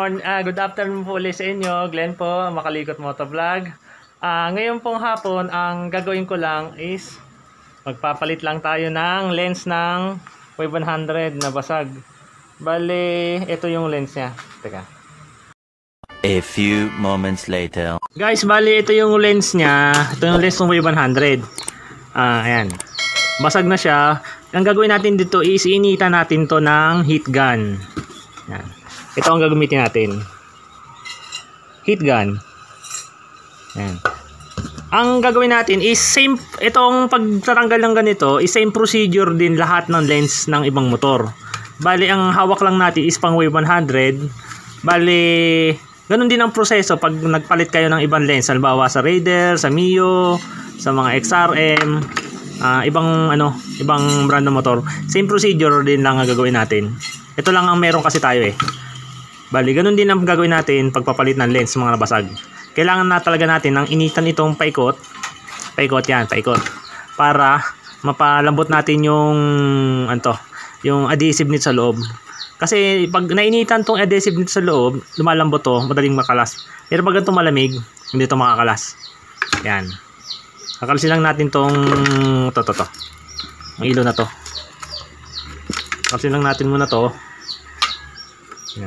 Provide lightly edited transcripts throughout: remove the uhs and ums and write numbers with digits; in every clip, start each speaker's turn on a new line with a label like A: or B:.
A: good afternoon po ulit sa inyo. Glenn po, Makalikot Motovlog. Ngayon pong hapon, ang gagawin ko lang is magpapalit lang tayo ng lens ng 500 na basag. Bale, ito yung lens niya. Teka.
B: A few moments later.
A: Guys, bale, ito yung lens niya. Ito yung lens ng 500. Ayan. Basag na siya. Ang gagawin natin dito is initan natin to ng heat gun. Ayan. Ito ang gagamitin natin. Heat gun. Ayan. Ang gagawin natin is same, itong pagtatanggal ng ganito is same procedure din lahat ng lens ng ibang motor. Bali, ang hawak lang natin is pang Wave 100. Bali, ganun din ang proseso pag nagpalit kayo ng ibang lens. Halimbawa sa Raider, sa Mio, sa mga XRM, ibang brand ng motor. Same procedure din lang ang gagawin natin. Ito lang ang meron kasi tayo eh. Bali, ganun din ang gagawin natin pagpapalit ng lens mga nabasag. Kailangan na talaga natin ng initan itong paikot. Paikot yan, paikot. Para mapalambot natin yung yung adhesive nito sa loob. Kasi pag nainitan tong adhesive nito sa loob, lumalambot to, madaling makalas. Pero pag ito malamig, hindi to makakalas. Yan. Kakalisin lang natin tong ang ilo na to. Kakalisin lang natin muna to. Yan.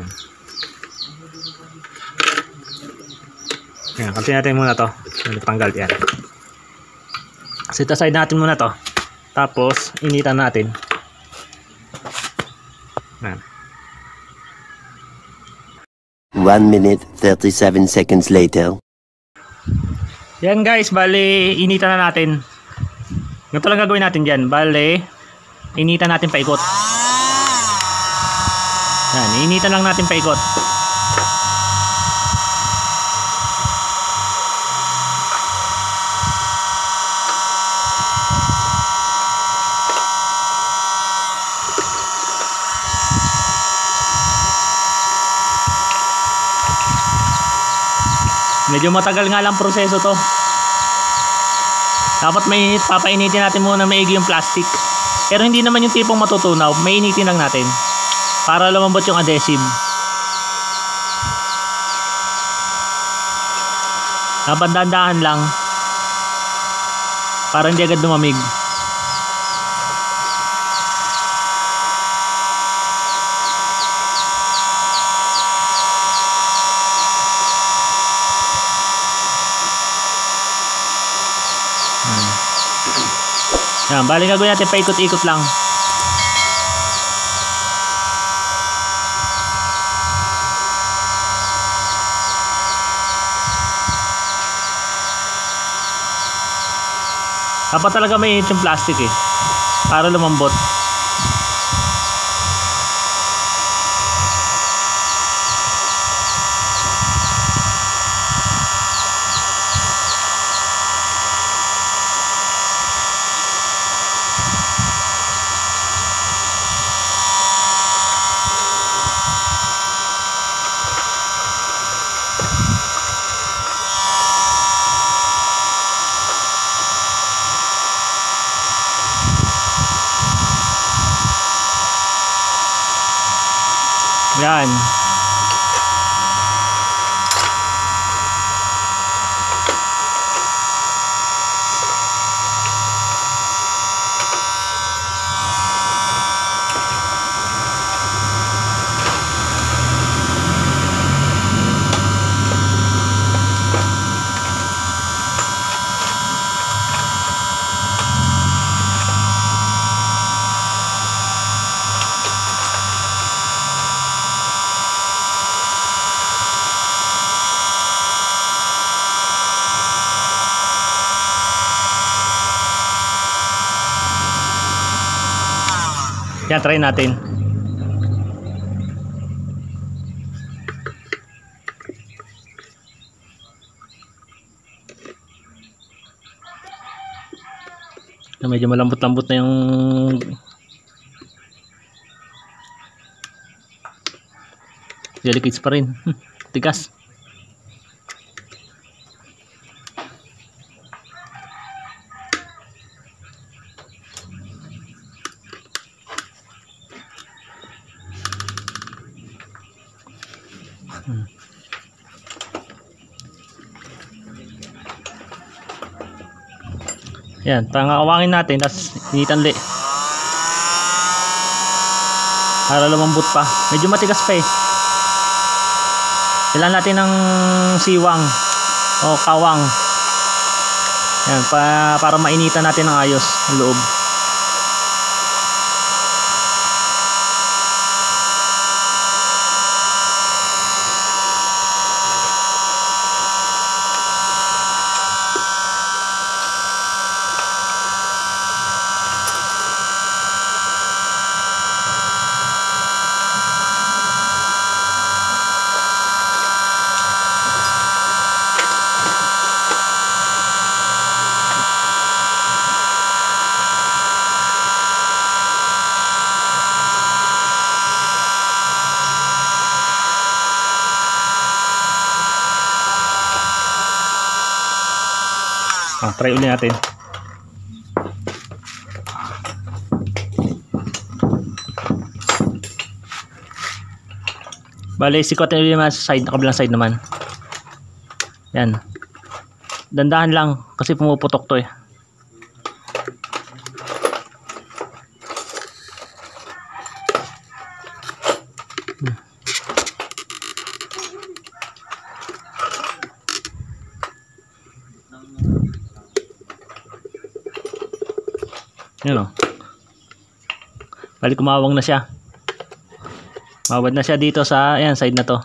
A: Yan, kasi natin muna to. Tanggal yan. Set aside natin muna to. Tapos, initan natin. Yan.
B: 1 minute 37 seconds later.
A: Yan guys, bale, initan na natin. Ganito lang gagawin natin dyan. Bale, initan natin paikot. Yan, initan lang natin paikot. Medyo matagal nga lang proseso to. Dapat papainitin natin muna maigi yung plastic. Pero hindi naman yung tipong matutunaw. Mainitin lang natin para lumambot yung adhesive. Dapat dahan-dahan lang para hindi agad lumamig. Yan, bali gagawin natin paikot-ikot lang. Dapat talaga mainit yung plastic eh, para lumambot. Yan. Yan, try natin. Medyo malambot-lambot na yung delicates pa rin. Tigas. Yan, pangawangin natin, tapos initan ulit. Para lumambot pa. Medyo matigas pa eh. Kailangan natin ng siwang o kawang. Yan, para mainitan natin ng ayos ang loob. Try ulit natin. Bale, sikotin ulit naman sa side, kabilang side naman. Yan. Dandahan lang kasi pumuputok to eh. Yun o. Balik kumawang na siya. Mawad na siya dito sa ayan, side na to.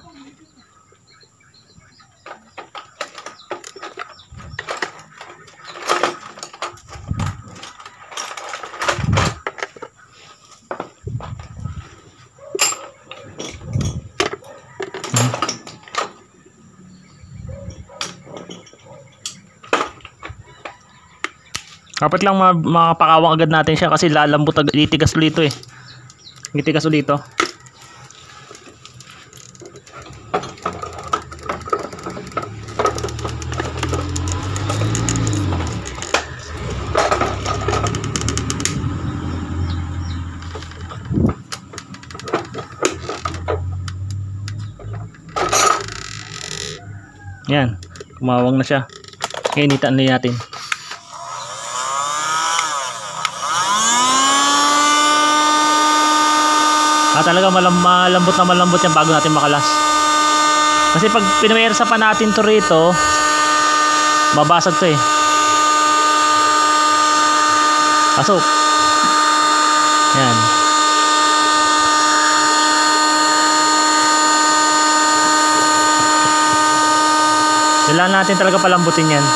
A: Dapat lang makapakawang agad natin siya kasi lalambot agad, itigas ulit ito eh. Itigas ulit ito. Yan, kumawang na siya. Initan na natin. Talaga malambot na malambot yan bago natin makalas. Kasi pag pinuwersa pa natin to rito, babasag to eh. Pasok. Yan. Kailangan natin talaga palambutin yan.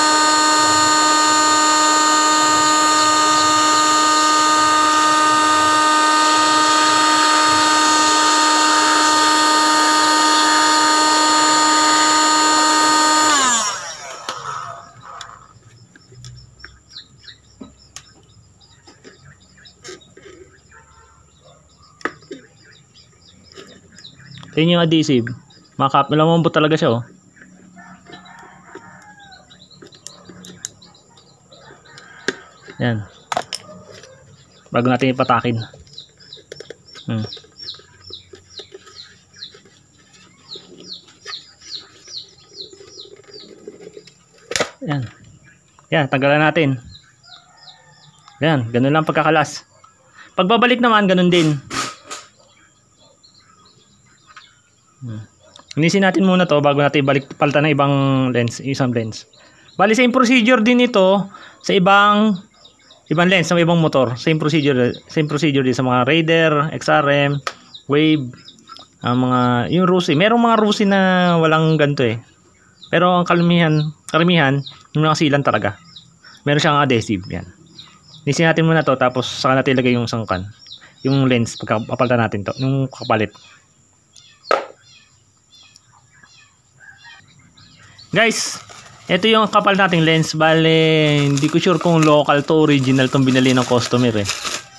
A: Yun yung adhesive. Malambot talaga siya oh. Yan. Bago natin ipatakin. Yan. Yan, tanggalan natin. Yan, ganun lang pagkakalas. Pagbabalik naman, ganun din. Linisin natin muna to bago natin balik palitan ng ibang lens, isang lens. Bali same procedure din ito sa ibang lens, sa ibang motor. Same procedure din sa mga Raider, XRM, Wave, yung Rusi. Merong mga Rusi na walang ganito eh. Pero ang karamihan yung mga silan talaga. Meron siyang adhesive yan. Linisin natin muna to tapos saka natin ilagay yung sangkan. Yung lens pagpapalitan natin to, yung kapalit. Guys, ito yung kapal nating lens. Bale, hindi ko sure kung local to original tong binili ng customer eh.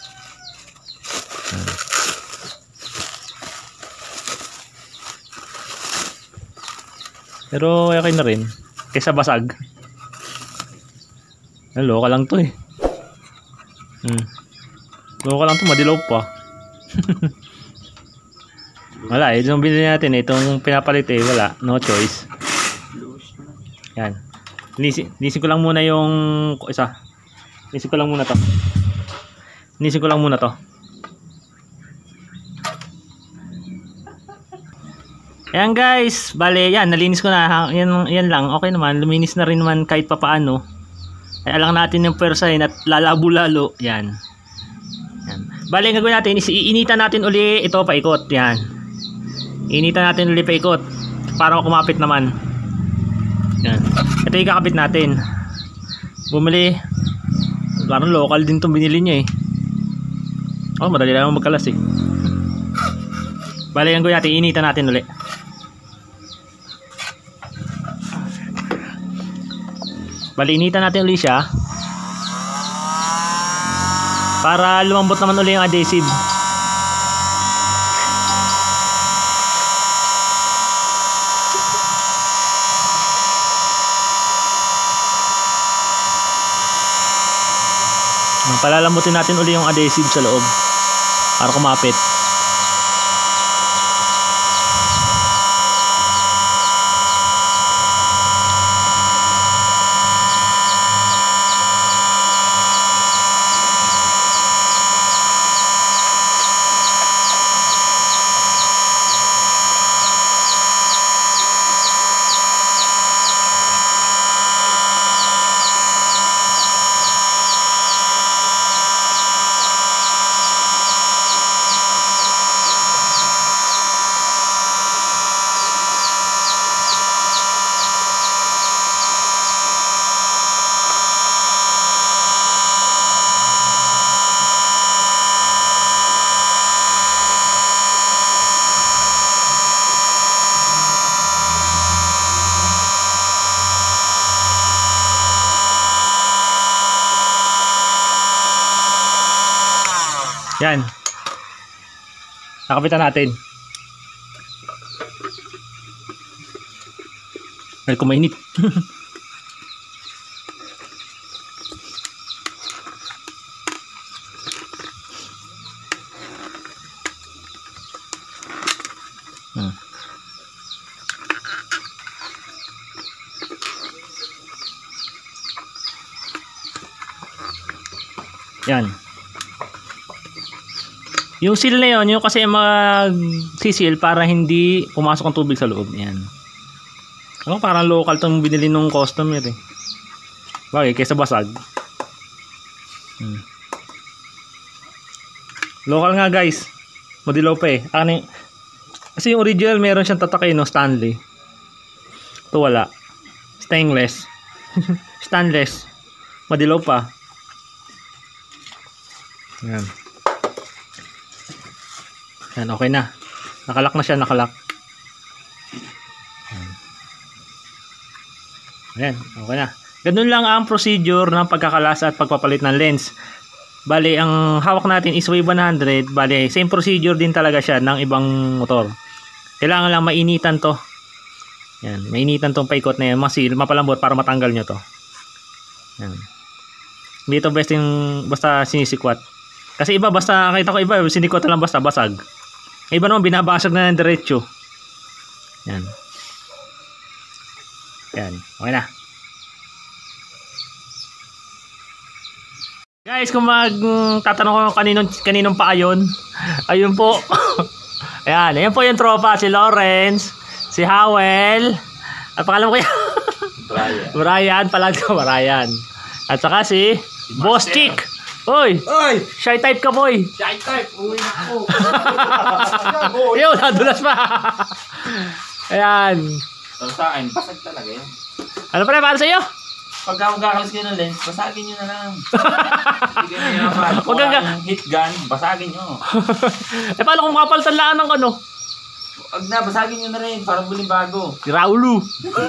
A: Pero okay na rin kaysa basag. Local lang to eh. Local lang to, madilaw pa. Wala eh, itong binili natin eh, itong pinapalit eh, wala, no choice. Yan. Linisin ko lang muna yung isa. Linisin ko lang muna to. Linisin ko lang muna to. Ayan guys, bale yan, nalinis ko na. Yan lang, okay naman. Luminis na rin naman kahit papaano. Ay alang natin yung persahin at lalabo lalo. Yan. Yan. Bale, ang gagawin natin is iinitan natin uli ito paikot. Yan. Iinitan natin uli paikot para kumapit naman. Yan. Ito yung kakapit natin. Bumili. Parang local din itong binili niya eh. Oh, madali lang magkalas eh. Bale, ang gagawin natin, iinitan natin uli. Balinitan natin ulit siya para lumambot naman ulit yung adhesive. Palalambutin natin ulit yung adhesive sa loob para kumapit. Yan. Nakapitan natin. Ay, kumainit. Yan. Yung seal na yun, yung kasi mag-seal para hindi pumasok ang tubig sa loob. Yan. Ano, parang local itong binili nung customer eh. Bagay, kaysa basag. Local nga guys. Madilaw pa eh. Kasi yung original meron siyang tatakay no, Stanley. Ito wala. Stainless. Stainless. Madilaw pa. Yan. Yan, okay na. Nakalak na siya, nakalak. Ayan, okay na. Ganun lang ang procedure ng pagkakalasa at pagpapalit ng lens. Bale, ang hawak natin is Wave 100. Bale, same procedure din talaga siya ng ibang motor. Kailangan lang mainitan to. Yan, mainitan tong paikot na yan. Mapalambot para matanggal nyo to. Yan. Hindi ito basta sinisikwat. Kasi iba, basta nakita ko iba, sinikwat lang basta basag. Iba naman, binabasag na ng diretso. Yan. Yan. Okay na. Guys, kung magtatanong ko kaninong pa ayon, ayun po. Ayan. Ayan po yung tropa. Si Lawrence, si Howell, at pangalan ko yan. Brian. Pala ko, Brian. At saka si Boss Chick. Hoy!
C: Oy!
A: Shy type ka, boy!
C: Shy type! Uwi na ako!
A: Yo, nadulas pa! Ayan.
C: So, sa akin, basag talaga yan.
A: Ano pa para sa'yo?
C: Pagka magkakalas kayo ng lens, basagin nyo na lang. Sige na yung naman. Kung
A: Wag ka-
C: ang hit gun, basagin nyo.
A: Eh, paano kung kapalitan lang ng ano?
C: Pag na, basagin nyo na rin, para buling bago.
A: Si Raulu.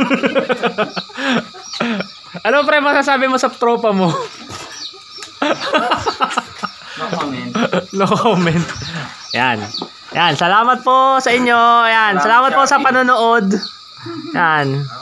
A: Ano pre, masasabi mo sa tropa mo?
C: No comment.
A: No comment. Yan. Yan, salamat po sa inyo. Yan, salamat po sa panonood. Yan.